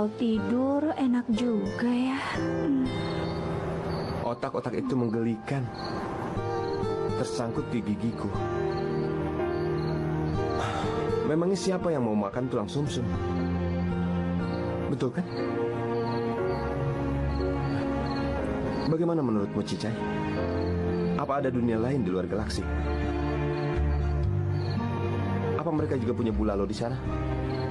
Kalau tidur enak juga ya. Otak-otak itu menggelikan, tersangkut di gigiku. Memangnya siapa yang mau makan tulang sumsum? Betul kan? Bagaimana menurutmu, Cicai? Apa ada dunia lain di luar galaksi? Apa mereka juga punya bulalo di sana?